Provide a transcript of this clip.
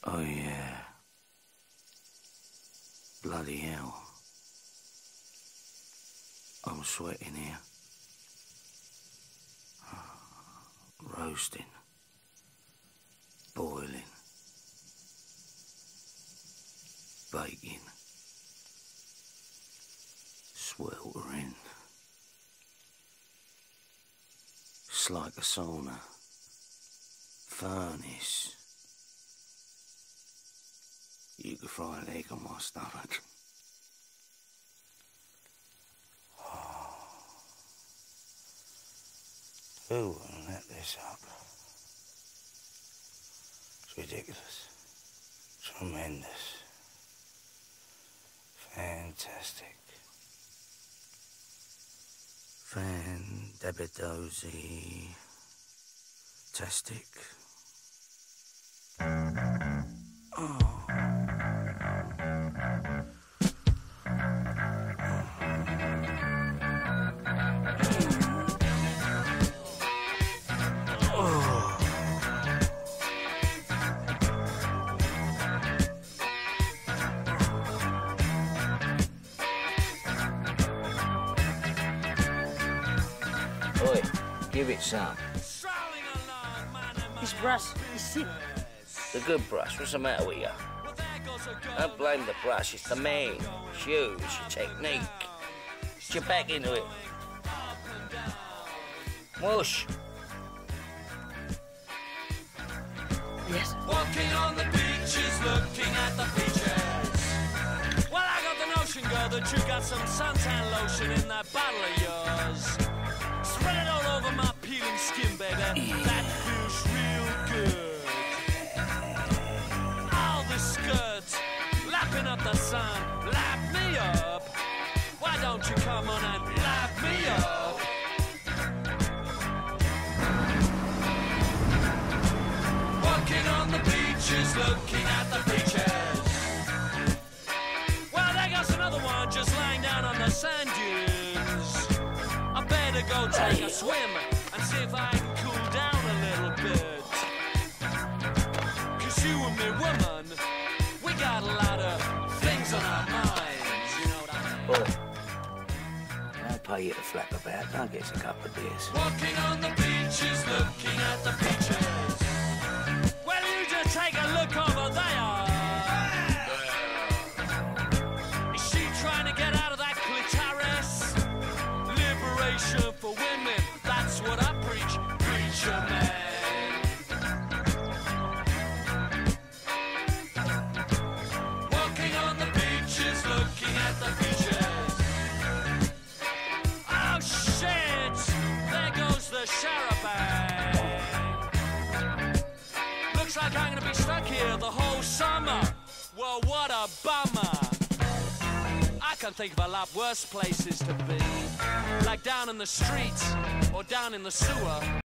Oh, yeah. Bloody hell. I'm sweating here. Roasting. Boiling. Baking. Sweltering. It's like a sauna. Furnace. You could fry an egg on my stomach. Who wouldn't let this up? It's ridiculous. Tremendous. Fantastic. Fan-dabidozy-tastic. Oh. Oi, give it some. This brush is sick. The good brush, what's the matter with you? Don't blame the brush, it's the man. It's you, it's your technique. Get your back into it. Whoosh. Yes. Walking on the beaches, looking at the peaches. Well, I got the notion, girl, that you got some suntan lotion in that bottle of yours. Spread it all over my peeling skin, baby. That feels real good. All the skirts, lapping up the sun, lap me up. Why don't you come on and lap me up? Walking on the beaches, looking at the beaches. Well, there goes another one just lying down on the sand dunes. I better go take a swim and see if I can cool down a little bit. 'Cause you and me, woman, we got a lot of things on our minds, you know what I mean? Boy, I'll pay you to flap about. Don't get us a couple of beers. Walking on the beaches, looking at the beaches. Well, you just take a look over there. Is she trying to get out of that clitoris? Liberation for women, that's what I preach, preacher man. Walking on the beaches, looking at the beaches. Oh shit, there goes the charabanc. Looks like I'm gonna be stuck here the whole summer. Well, what a bummer. I can think of a lot worse places to be, like down in the streets or down in the sewer.